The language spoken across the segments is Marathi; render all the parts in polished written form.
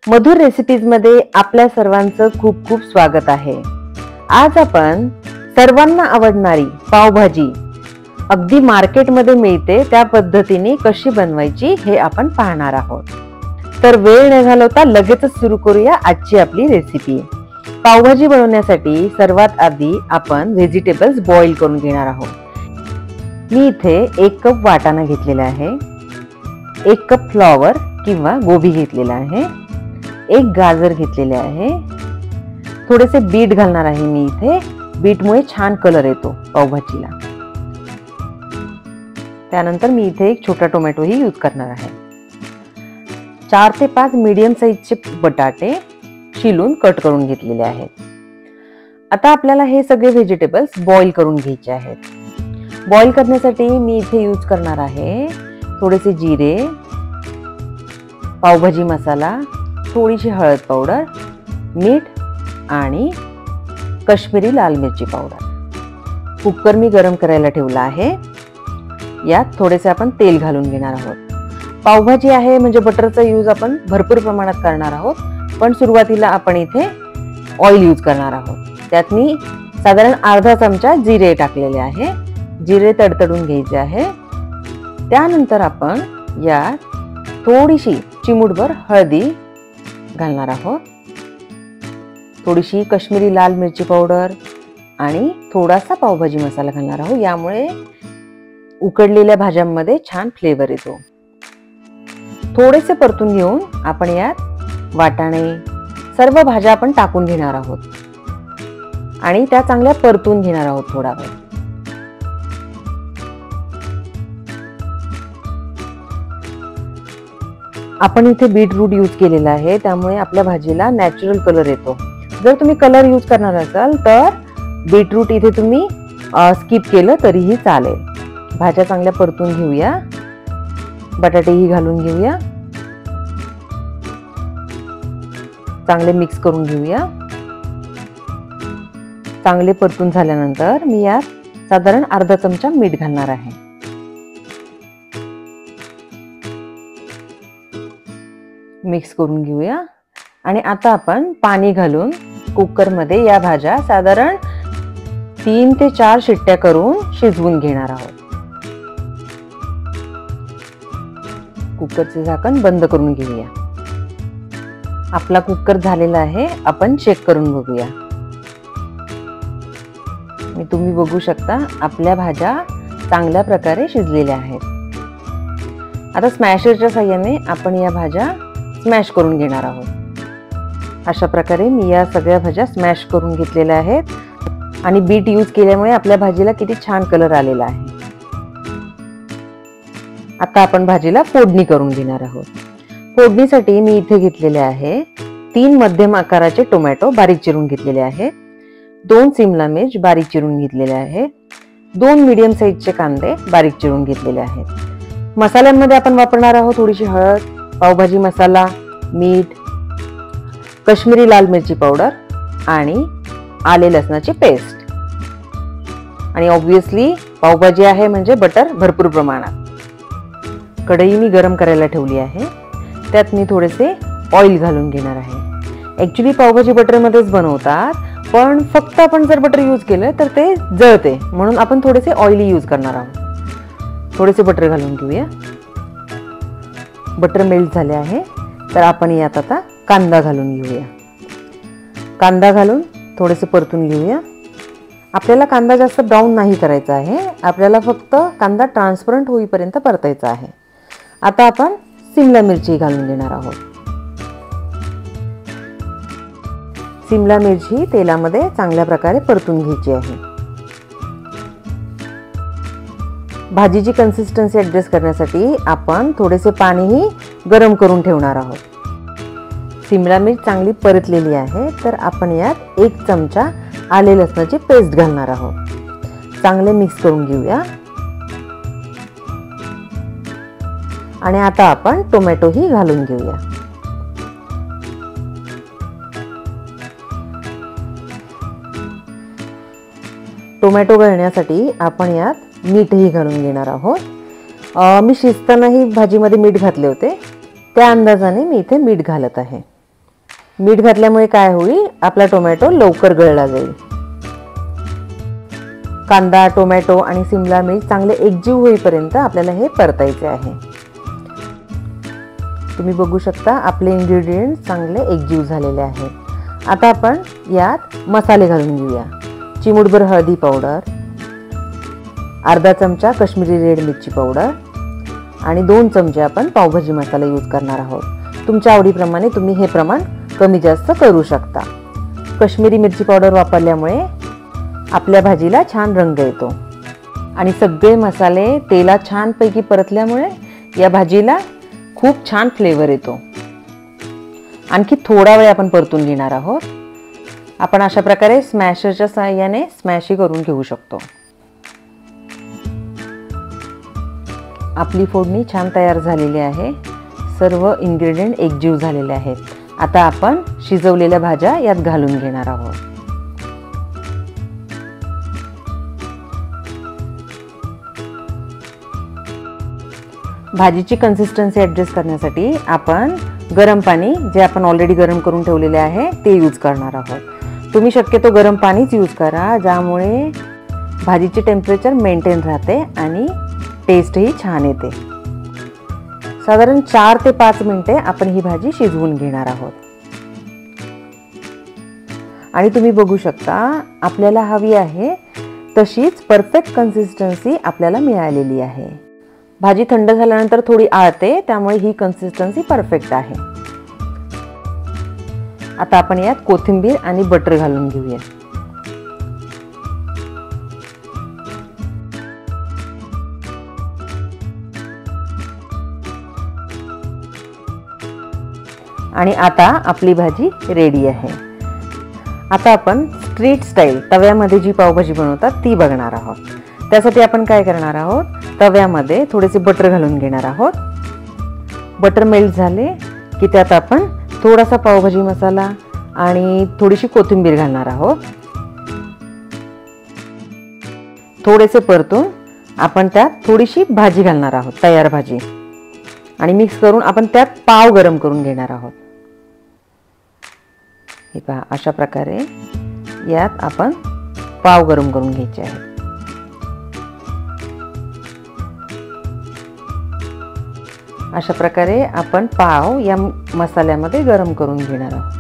मधुर रेसिपीज मध्ये आपल्या सर्वांचं खूप खूप स्वागत आहे। आज आपण सर्वांना आवडणारी पावभाजी अगदी मार्केटमध्ये मिळते त्या पद्धतीने कशी बनवायची हे आपण पाहणार आहोत। तर वेळ न घालवता लगेचच सुरू करूया आजची आपली रेसिपी। पावभाजी बनवण्यासाठी सर्वात आधी आपण व्हेजिटेबल्स बॉईल करून घेणार आहोत। मी इथे 1 कप वाटाणा घेतलेला आहे, 1 कप फ्लॉवर किंवा गोबी घेतलेला आहे, 1 गाजर घेतलेले आहे, थोडेसे बीट घालणार आहे मी इथे। बीटमुळे छान कलर येतो पावभाजीला। त्यानंतर मी इथे 1 छोटा टोमॅटो ही यूज करणार आहे। 4 ते 5 मीडियम साइजचे बटाटे शिलून कट करून घेतलेले आहेत। आता आपल्याला हे सगळे व्हेजिटेबल्स बॉईल करून घ्यायचे आहेत। बॉईल करण्यासाठी मी इथे यूज करणार आहे थोडेसे जिरे, पावभाजी मसाला, थोडीशी हळद पावडर, मीठ आणि काश्मीरी लाल मिरची पावडर। कुकर मी गरम करायला ठेवला आहे। यात थोडेसे आपण तेल घालून घेणार आहोत। पावभाजी आहे म्हणजे बटरचा यूज आपण भरपूर प्रमाणात करणार आहोत, पण सुरुवातीला आपण इथे ऑइल यूज करणार आहोत। त्यात मी साधारण अर्धा चमचा जिरे टाकलेले आहे। जिरे तडतडून घ्यायचे आहे। त्यानंतर आपण यात थोडीशी चिमूटभर हळदी घालणार आहोत, थोडीशी काश्मीरी लाल मिरची पावडर आणि थोडासा पावभाजी मसाला घालणार आहोत। यामुळे उकडलेल्या भाज्यांमध्ये छान फ्लेवर येतो। थोडेसे परतून घेऊन आपण यात वाटाणे, सर्व भाज्या आपण टाकून घेणार आहोत आणि त्या चांगल्या परतून घेणार आहोत थोडा वेळ। आपण इथे बीटरूट यूज केलेला आहे, त्यामुळे आपल्या भाजीला नॅचरल कलर येतो। जर तुम्ही कलर यूज करणार असाल तर बीटरूट इथे तुम्ही स्किप केलं तरीही चालेल। भाज्या चांगल्या परतून घेऊया, बटाटेही घालून घेऊया, चांगले मिक्स करून घेऊया। चांगले परतून झाल्यानंतर मी यात साधारण अर्धा चमचा मीठ घालणार आहे। मिक्स करून घेऊया आणि आता आपण पाणी घालून कुकरमध्ये या भाज्या साधारण 3 ते 4 शिट्ट्या करून शिजवून घेणार आहोत। कुकरचे झाकण बंद करून घेऊया। आपला कुकर झालेला आहे, आपण चेक करून बघूया। तुम्ही बघू शकता आपल्या भाज्या चांगल्या प्रकारे शिजलेल्या आहेत। आता स्मॅशरच्या साहाय्याने आपण या भाज्या स्मॅश करून घेणार आहोत। अशा प्रकारे मी या सगळ्या भाज्या स्मॅश करून घेतलेल्या आहेत आणि बीट यूज केल्यामुळे आपल्या भाजीला किती छान कलर आलेला आहे। आता आपण भाजीला फोडणी करून घेणार आहोत। फोडणीसाठी मी इथे घेतलेले आहे 3 मध्यम आकाराचे टोमॅटो बारीक चिरून घेतलेले आहेत, 2 सिमला मिर्च बारीक चिरून घेतलेले आहेत, 2 मीडियम साइजचे कांदे बारीक चिरून घेतलेले आहेत। मसाल्यांमध्ये आपण वापरणार आहोत थोडीशी हळद, पावभाजी मसाला, मीठ, काश्मीरी लाल मिरची पावडर आणि आले लसणाची पेस्ट आणि ऑब्वियसली पावभाजी आहे म्हणजे बटर भरपूर प्रमाणात। कढई मी गरम करायला ठेवली आहे, त्यात मी थोडेसे ऑइल घालून घेणार आहे। ऍक्च्युली पावभाजी बटरमध्येच बनवतात, पण फक्त आपण जर बटर यूज केलं तर ते जळते, म्हणून आपण थोडेसे ऑइली यूज करणार आहोत। थोडेसे बटर घालून घेऊया। बटर मेल्ट झाले आहे तर आपण यात आता कांदा घालून घेऊया। कांदा घालून थोडेसे परतून घेऊया। आपल्याला कांदा जास्त ब्राऊन नाही करायचा आहे, आपल्याला फक्त कांदा ट्रान्सपरंट होईपर्यंत परतायचा आहे। आता आपण सिमला मिरची घालून घेणार आहोत। सिमला मिरची तेलामध्ये चांगल्या प्रकारे परतून घ्यायची आहे। भाजीची कन्सिस्टन्सी ऍडजस्ट करण्यासाठी आपण थोडेसे पाणीही गरम करून ठेवणार आहोत। सिमला मिर्च चांगली परतलेली आहे तर आपण यात 1 चमचा आले लसणाची पेस्ट घालणार आहोत। चांगले मिक्स करून घेऊया आणि आता आपण टोमॅटोही घालून घेऊया। टोमॅटो घालण्यासाठी आपण यात मीठही घालून घेणार आहोत। मी शिजतानाही भाजीमध्ये मीठ घातले होते, त्या अंदाजाने मी इथे मीठ घालत आहे। मीठ घातल्यामुळे काय होईल, आपला टोमॅटो लवकर गळला जाईल. कांदा, टोमॅटो आणि सिमला मिर्च चांगले एकजीव होईपर्यंत आपल्याला हे परतायचे आहे. तुम्ही बघू शकता आपले इन्ग्रेडियंट चांगले एकजीव झालेले आहेत. आता आपण यात मसाले घालून घेऊया. चिमूटभर हळदी पावडर, अर्धा चमचा काश्मीरी रेड मिरची पावडर आणि 2 चमचे आपण पावभाजी मसाला यूज करणार आहोत. तुमच्या आवडीप्रमाणे तुम्ही हे प्रमाण कमी जास्त करू शकता. काश्मीरी मिरची पावडर वापरल्यामुळे आपल्या भाजीला छान रंग येतो आणि सगळे मसाले तेलात छानपैकी परतल्यामुळे या भाजीला खूप छान फ्लेवर येतो. आणखी थोडा वेळ आपण परतून घेणार आहोत. आपण अशा प्रकारे स्मॅशरच्या सहाय्याने स्मॅशही करून घेऊ शकतो. आपली फोडणी छान तयार झालेली आहे. सर्व इन्ग्रेडियंट एकजीव झालेले आहेत. आता आपण शिजवलेल्या भाज्या यात घालून घेणार आहोत. भाजीची कन्सिस्टन्सी ॲडजस्ट करण्यासाठी आपण गरम पाणी, जे आपण ऑलरेडी गरम करून ठेवलेले आहे, ते यूज करणार आहोत. तुम्ही शक्यतो गरम पाणीच यूज करा, ज्यामुळे भाजीचे टेम्परेचर मेंटेन राहते आणि टेस्टही छान येते. साधारण 4 ते 5 मिनिटे आपण ही भाजी शिजवून घेणार आहोत. आणि तुम्ही बघू शकता आपल्याला हवी आहे तशीच परफेक्ट कन्सिस्टन्सी आपल्याला मिळालेली आहे. भाजी थंड झाल्यानंतर थोडी आळते, त्यामुळे ही कन्सिस्टन्सी परफेक्ट आहे. आता आपण यात कोथिंबीर आणि बटर घालून घेऊया. आणि आता आपली भाजी रेडी आहे. आता आपण स्ट्रीट स्टाईल तव्यामध्ये जी पावभाजी बनवतात ती बघणार आहोत. त्यासाठी आपण काय करणार आहोत, तव्यामध्ये थोडेसे बटर घालून घेणार आहोत. बटर मेल्ट झाले की त्यात आपण थोडासा पावभाजी मसाला आणि थोडीशी कोथिंबीर घालणार आहोत. थोडेसे परतून आपण त्यात थोडीशी भाजी घालणार आहोत, तयार भाजी, आणि मिक्स करून आपण त्यात पाव गरम करून घेणार आहोत. हे पहा, अशा प्रकारे यात आपण पाव गरम करून घ्यायचे आहेत. अशा प्रकारे आपण पाव या मसाल्यामध्ये गरम करून घेणार आहोत.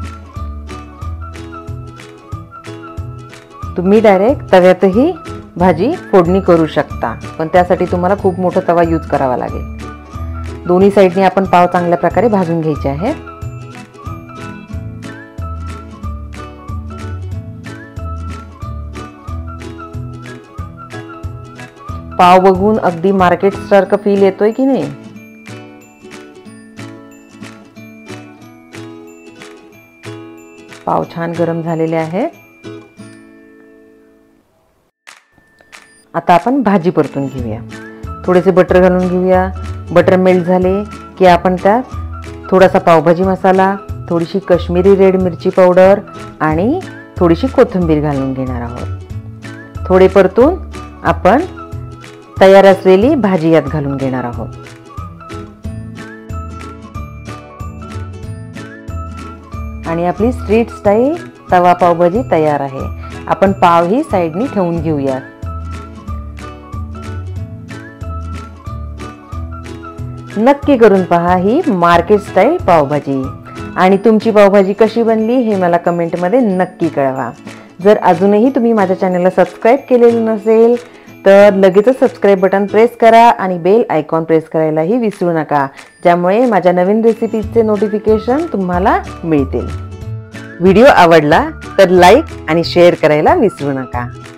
तुम्ही डायरेक्ट तव्यातही भाजी फोडणी करू शकता, पण त्यासाठी तुम्हाला खूप मोठा तवा यूज करावा लागेल. दोन्ही साईडने आपण पाव चांगल्या प्रकारे भाजून घ्यायचे आहेत. पाव बघून अगदी मार्केट सारखं फील येतोय की नाही? पाव छान गरम झालेले आहेत. आता आपण भाजी परतून घेऊया. थोडेसे बटर घालून घेऊया. बटर मेल्ट झाले की आपण त्यात थोडासा पावभाजी मसाला, थोडीशी काश्मीरी रेड मिरची पावडर आणि थोडीशी कोथिंबीर घालून घेणार आहोत. थोडे परतून आपण तयार असलेली भाजी यात घालून घेणार आहोत. आणि आपली स्ट्रीट स्टाईल तवा पावभाजी तयार आहे. आपण पावही साईडनी ठेवून घेऊया. नक्की करून पहा ही मार्केट स्टाईल पावभाजी. आणि तुमची पावभाजी कशी बनली हे मला कमेंटमध्ये नक्की कळवा. जर अजूनही तुम्ही माझ्या चॅनलला सबस्क्राईब केलेलं नसेल तर लगेचच सबस्क्राईब बटन प्रेस करा आणि बेल आयकॉन प्रेस करायलाही विसरू नका, ज्यामुळे माझ्या नवीन रेसिपीजचे नोटिफिकेशन तुम्हाला मिळतील. व्हिडिओ आवडला तर लाईक आणि शेअर करायला विसरू नका.